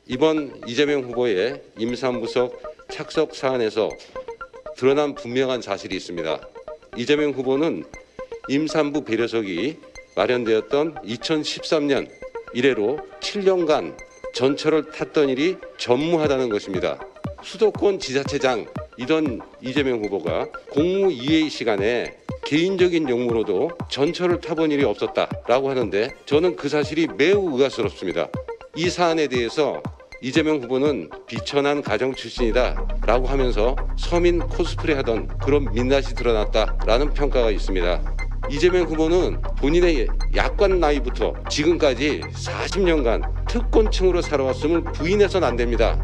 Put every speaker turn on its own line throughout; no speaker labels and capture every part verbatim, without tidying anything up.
이번 이재명 후보의 임산부석 착석 사안에서 드러난 분명한 사실이 있습니다. 이재명 후보는 임산부 배려석이 마련되었던 이천십삼 년 이래로 칠 년간 전철을 탔던 일이 전무하다는 것입니다. 수도권 지자체장이던 이재명 후보가 공무 이외의 시간에 개인적인 용무로도 전철을 타본 일이 없었다라고 하는데 저는 그 사실이 매우 의아스럽습니다. 이 사안에 대해서 이재명 후보는 비천한 가정 출신이다라고 하면서 서민 코스프레 하던 그런 민낯이 드러났다라는 평가가 있습니다. 이재명 후보는 본인의 약관 나이부터 지금까지 사십 년간 특권층으로 살아왔음을 부인해서는 안 됩니다.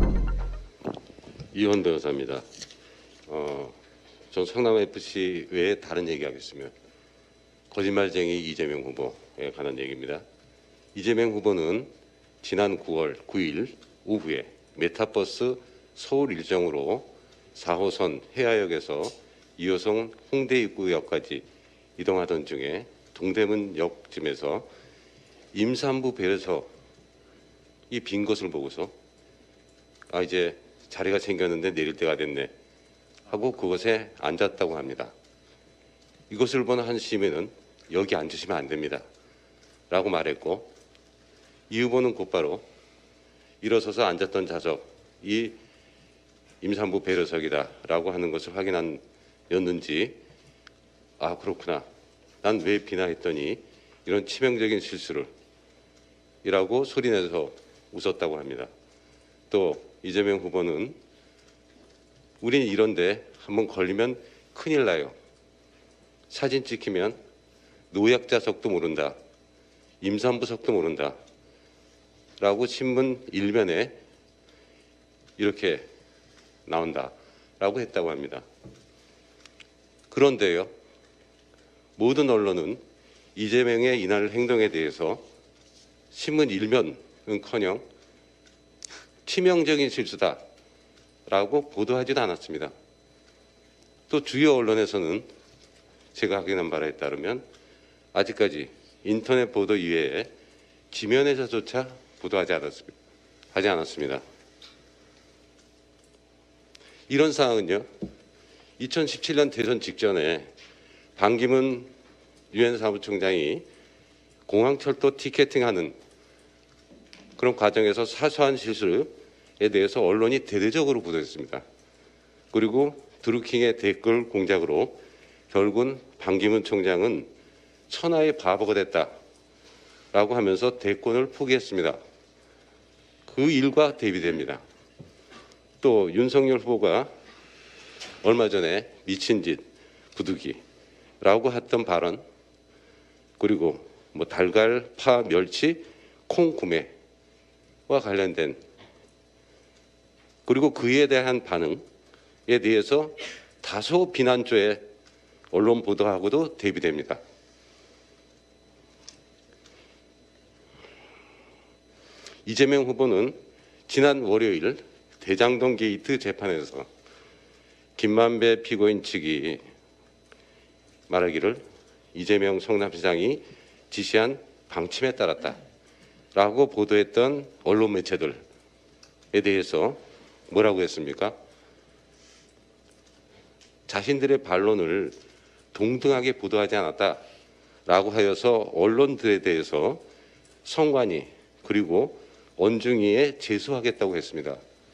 이원 변호사입니다. 어, 전 성남에프씨 외에 다른 얘기하겠으면 거짓말쟁이 이재명 후보에 관한 얘기입니다. 이재명 후보는 지난 구월 구일 오후에 메타버스 서울 일정으로 사 호선 해화역에서 이 호선 홍대 입구역까지 이동하던 중에 동대문역쯤에서 임산부 배려석이 빈 것을 보고서 아 이제 자리가 생겼는데 내릴 때가 됐네 하고 그곳에 앉았다고 합니다. 이것을 본 한 시민은 여기 앉으시면 안 됩니다 라고 말했고 이 후보는 곧바로 일어서서 앉았던 좌석이 임산부 배려석이다 라고 하는 것을 확인했는지 아 그렇구나 난 왜 비난했더니 이런 치명적인 실수를 이라고 소리내서 웃었다고 합니다. 또 이재명 후보는 우린 이런데 한번 걸리면 큰일 나요. 사진 찍히면 노약자석도 모른다. 임산부석도 모른다. 라고 신문 일면에 이렇게 나온다. 라고 했다고 합니다. 그런데요. 모든 언론은 이재명의 이날 행동에 대해서 신문 일면은커녕 치명적인 실수다. 라고 보도하지도 않았습니다. 또 주요 언론에서는 제가 확인한 바에 따르면 아직까지 인터넷 보도 이외에 지면에서조차 보도하지 않았습니다. 하지 않았습니다. 이런 사항은요. 이천십칠 년 대선 직전에 반기문 유엔 사무총장이 공항철도 티켓팅하는 그런 과정에서 사소한 실수에 대해서 언론이 대대적으로 보도했습니다. 그리고 드루킹의 댓글 공작으로 결국은 반기문 총장은 천하의 바보가 됐다라고 하면서 대권을 포기했습니다. 그 일과 대비됩니다. 또 윤석열 후보가 얼마 전에 미친 짓, 부득이라고 했던 발언, 그리고 뭐 달걀, 파, 멸치, 콩 구매와 관련된 그리고 그에 대한 반응에 대해서 다소 비난조의 언론 보도하고도 대비됩니다. 이재명 후보는 지난 월요일 대장동 게이트 재판에서 김만배 피고인 측이 말하기를 이재명 성남시장이 지시한 방침에 따랐다라고 보도했던 언론 매체들에 대해서 뭐라고 했습니까? 자신들의 반론을 동등하게 보도하지 않았다라고 하여서 언론들에 대해서 성관이 그리고 언중위에 제소하겠다고 했습니다.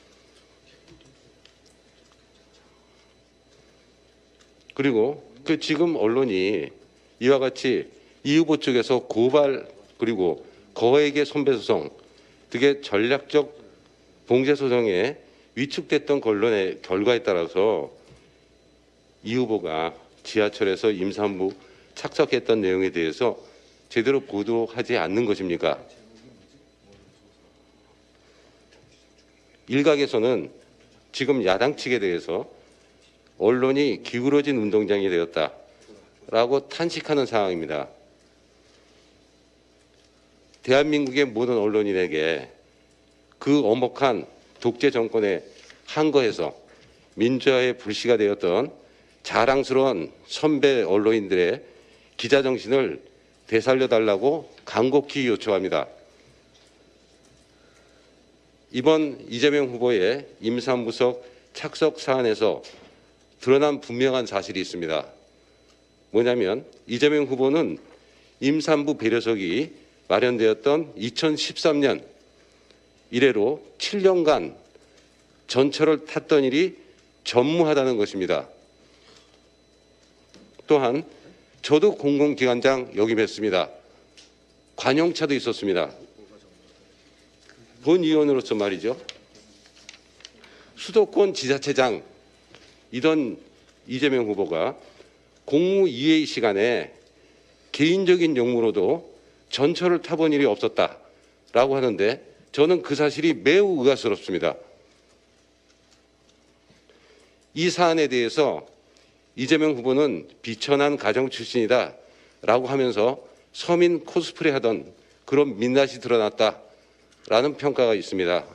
그리고 그 지금 언론이 이와 같이 이 후보 쪽에서 고발 그리고 거액의 손배소송 등의 전략적 봉쇄소송에 위축됐던 언론의 결과에 따라서 이 후보가 지하철에서 임산부 착석했던 내용에 대해서 제대로 보도하지 않는 것입니까? 일각에서는 지금 야당 측에 대해서 언론이 기울어진 운동장이 되었다라고 탄식하는 상황입니다. 대한민국의 모든 언론인에게 그 엄혹한 독재 정권의 한거에서 민주화의 불씨가 되었던 자랑스러운 선배 언론인들의 기자 정신을 되살려달라고 간곡히 요청합니다. 이번 이재명 후보의 임산부석 착석 사안에서 드러난 분명한 사실이 있습니다. 뭐냐면 이재명 후보는 임산부 배려석이 마련되었던 이천십삼 년 이래로 칠 년간 전철을 탔던 일이 전무하다는 것입니다. 또한 저도 공공기관장 역임했습니다. 관용차도 있었습니다. 본 의원으로서 말이죠. 수도권 지자체장 이던 이재명 후보가 공무 이외의 시간에 개인적인 용무로도 전철을 타본 일이 없었다라고 하는데 저는 그 사실이 매우 의아스럽습니다. 이 사안에 대해서 이재명 후보는 비천한 가정 출신이다라고 하면서 서민 코스프레 하던 그런 민낯이 드러났다라는 평가가 있습니다.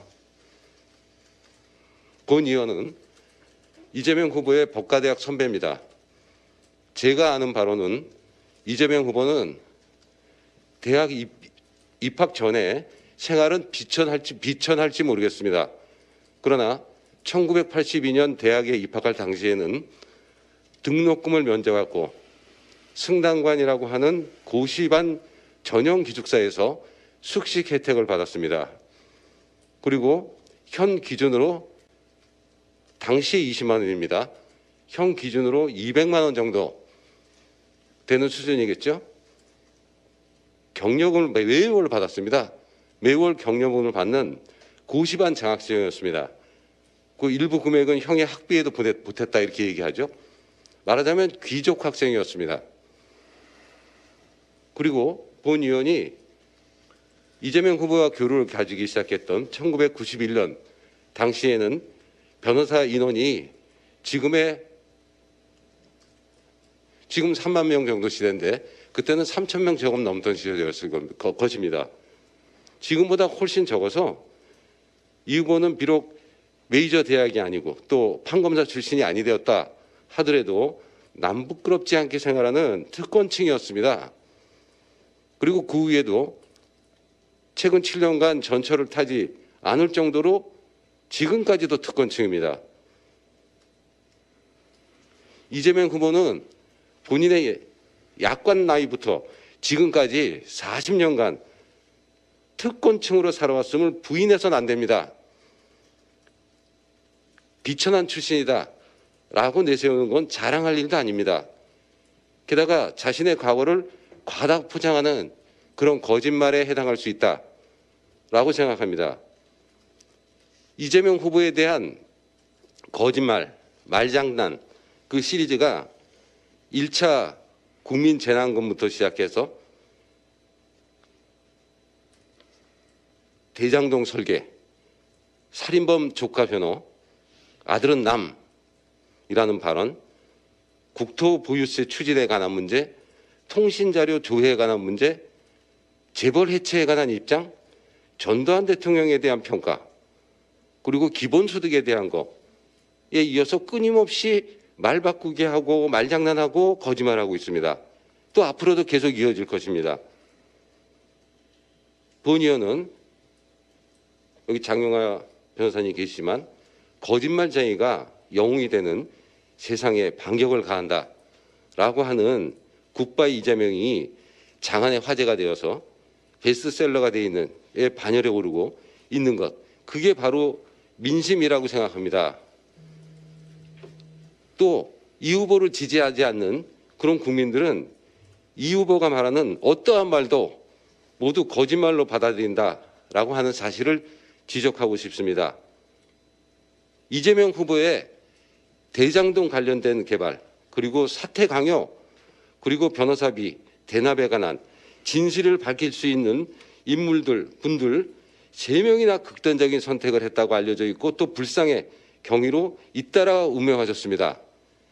본 의원은 이재명 후보의 법과대학 선배입니다. 제가 아는 바로는 이재명 후보는 대학 입학 전에 생활은 비천할지 비천할지 모르겠습니다. 그러나 천구백팔십이 년 대학에 입학할 당시에는 등록금을 면제받고 승단관이라고 하는 고시반 전형 기숙사에서 숙식 혜택을 받았습니다. 그리고 현 기준으로 당시 이십만 원입니다. 현 기준으로 이백만 원 정도 되는 수준이겠죠. 경력을 매월 받았습니다. 매월 경력금을 받는 고시반 장학생이었습니다. 그 일부 금액은 형의 학비에도 보탰다 이렇게 얘기하죠. 말하자면 귀족 학생이었습니다. 그리고 본 의원이 이재명 후보와 교류를 가지기 시작했던 천구백구십일 년 당시에는 변호사 인원이 지금의 지금 삼만 명 정도 시대인데 그때는 삼천 명 조금 넘던 시대였을 것입니다. 지금보다 훨씬 적어서 이 후보는 비록 메이저 대학이 아니고 또 판검사 출신이 아니 되었다 하더라도 남부끄럽지 않게 생활하는 특권층이었습니다. 그리고 그 위에도 최근 칠 년간 전철을 타지 않을 정도로 지금까지도 특권층입니다. 이재명 후보는 본인의 약관 나이부터 지금까지 사십 년간 특권층으로 살아왔음을 부인해서는 안 됩니다. 비천한 출신이다 라고 내세우는 건 자랑할 일도 아닙니다. 게다가 자신의 과거를 과다 포장하는 그런 거짓말에 해당할 수 있다라고 생각합니다. 이재명 후보에 대한 거짓말, 말장난 그 시리즈가 일 차 국민재난금부터 시작해서 대장동 설계, 살인범 조카 변호, 아들은 남이라는 발언, 국토보유세 추진에 관한 문제, 통신자료 조회에 관한 문제, 재벌 해체에 관한 입장, 전두환 대통령에 대한 평가, 그리고 기본소득에 대한 것에 이어서 끊임없이 말 바꾸게 하고 말장난하고 거짓말하고 있습니다. 또 앞으로도 계속 이어질 것입니다. 본 의원은 여기 장용하 변호사님 계시지만 거짓말쟁이가 영웅이 되는 세상에 반격을 가한다라고 하는 굿바이 이재명이 장안의 화제가 되어서 베스트셀러가 되어 있는 에 반열에 오르고 있는 것, 그게 바로 민심이라고 생각합니다. 또 이 후보를 지지하지 않는 그런 국민들은 이 후보가 말하는 어떠한 말도 모두 거짓말로 받아들인다라고 하는 사실을 지적하고 싶습니다. 이재명 후보의 대장동 관련된 개발, 그리고 사퇴 강요, 그리고 변호사비, 대납에 관한 진실을 밝힐 수 있는 인물들, 분들 세 명이나 극단적인 선택을 했다고 알려져 있고 또 불상의 경위로 잇따라 운명하셨습니다.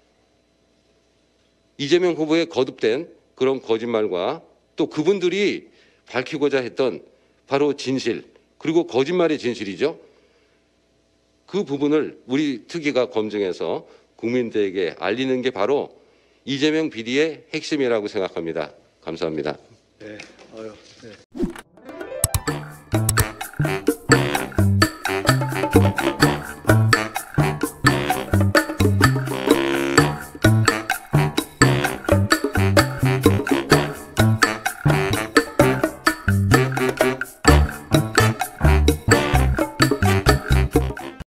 이재명 후보의 거듭된 그런 거짓말과 또 그분들이 밝히고자 했던 바로 진실, 그리고 거짓말의 진실이죠. 그 부분을 우리 특위가 검증해서 국민들에게 알리는 게 바로 이재명 비리의 핵심이라고 생각합니다. 감사합니다.
네, 어휴, 네. 감사합니다.